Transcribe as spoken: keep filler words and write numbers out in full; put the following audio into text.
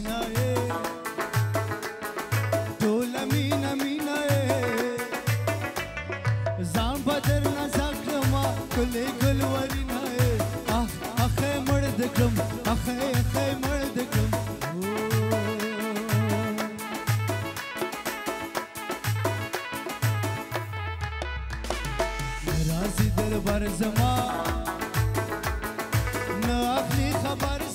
مینا ای ټول مینا مینا ای ځان بدر نه زکړما کله ګل ورینا ای اخ اخ مړ دکم اخ اخ مړ دکم رازي دربار زما نه اخلي خبر